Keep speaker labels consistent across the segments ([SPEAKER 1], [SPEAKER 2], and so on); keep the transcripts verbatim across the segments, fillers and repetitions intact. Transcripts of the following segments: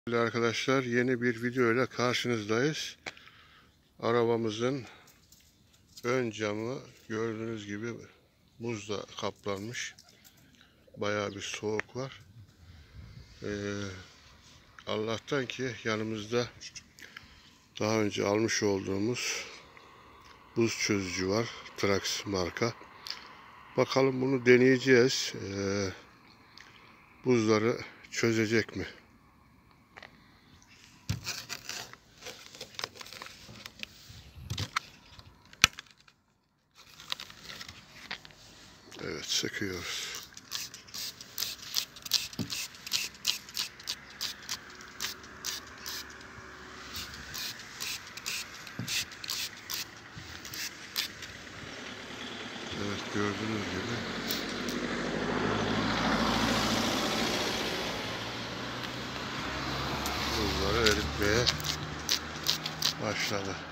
[SPEAKER 1] Arkadaşlar, yeni bir video ile karşınızdayız. Arabamızın ön camı gördüğünüz gibi buzla kaplanmış. Bayağı bir soğuk var. Ee, Allah'tan ki yanımızda daha önce almış olduğumuz buz çözücü var. Trax marka. Bakalım, bunu deneyeceğiz. Ee, buzları çözecek mi? Evet, söküyoruz. Evet, gördüğünüz gibi buzları eritmeye başladı.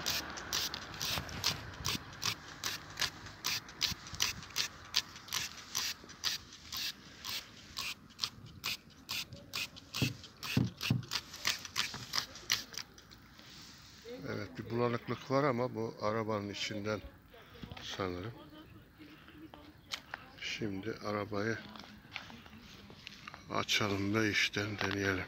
[SPEAKER 1] Evet, bir bulanıklık var ama bu arabanın içinden sanırım. Şimdi arabayı açalım ve işten deneyelim.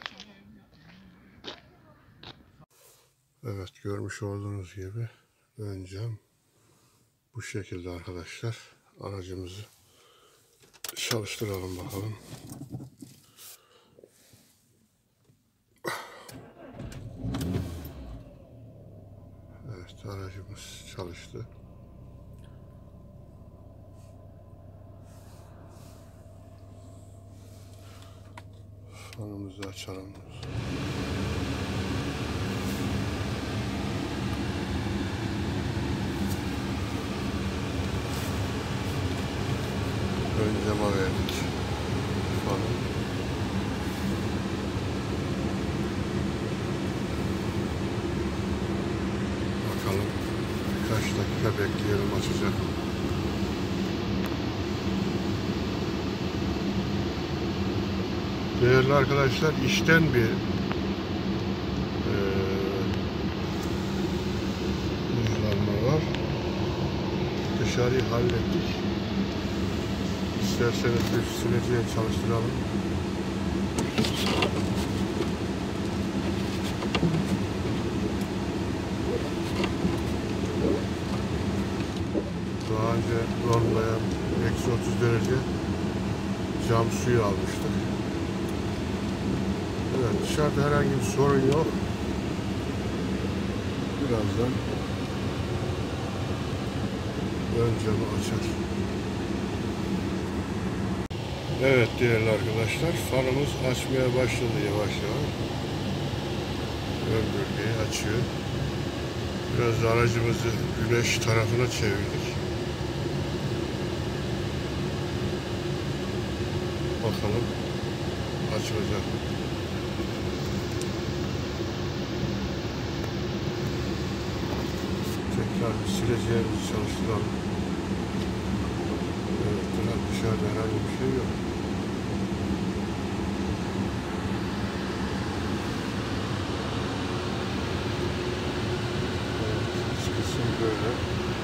[SPEAKER 1] Evet, görmüş olduğunuz gibi ön cam bu şekilde arkadaşlar. Aracımızı çalıştıralım bakalım. Evet, aracımız çalıştı. Fanımızı açalım. Ön cama verdik fanı. Bakalım, birkaç dakika bekleyelim, açacak. Değerli arkadaşlar, işten bir e, buzlanma var. Dışarıyı hallettik. İsterseniz bir sileceği çalıştıralım. Daha önce donmayan eksi otuz derece cam suyu almıştık. Evet, dışarıda herhangi bir sorun yok. Birazdan ön camı açar. Evet değerli arkadaşlar, fanımız açmaya başladı yavaş yavaş. Ön bölgeyi açıyor. Biraz da aracımızı güneş tarafına çevirdik. Bakalım açılacak mı? Tekrar bir sileceğimizi çalıştıralım. Evet, dışarıda herhangi bir şey yok. Evet, iç kısım böyle.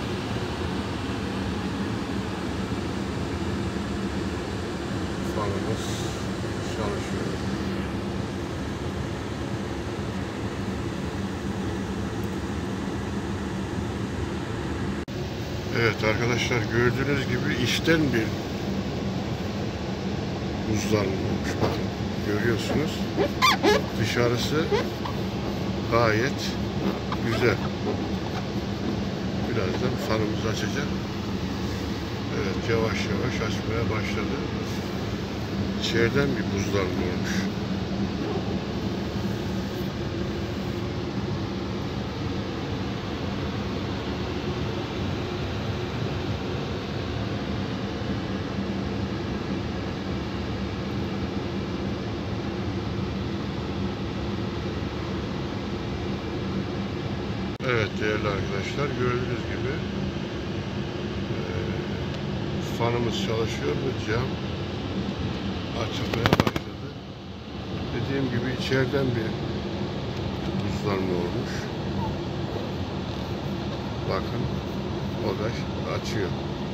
[SPEAKER 1] Fanımız çalışıyor. Evet arkadaşlar, gördüğünüz gibi içten bir buzlanma olmuş. Bakın, görüyorsunuz. Dışarısı gayet güzel. Birazdan fanımızı açacak. Evet, yavaş yavaş açmaya başladı. İçeriden bir buzlanma olmuş. Evet değerli arkadaşlar, gördüğünüz gibi e, fanımız çalışıyor ve cam açılmaya başladı. Dediğim gibi içeriden bir buzlanma olmuş. Bakın o da açıyor.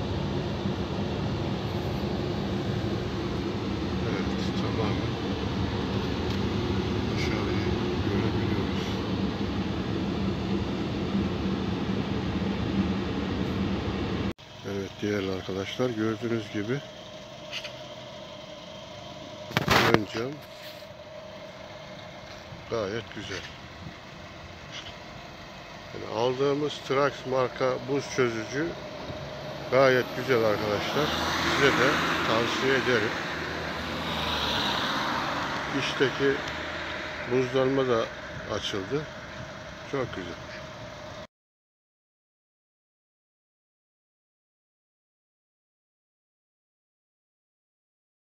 [SPEAKER 1] Evet, tamamen dışarıyı görebiliyoruz. Evet değerli arkadaşlar, gördüğünüz gibi ön cam gayet güzel. Yani aldığımız Trax marka buz çözücü gayet güzel arkadaşlar. Size de tavsiye ederim. İçteki buzlanma da açıldı. Çok güzel.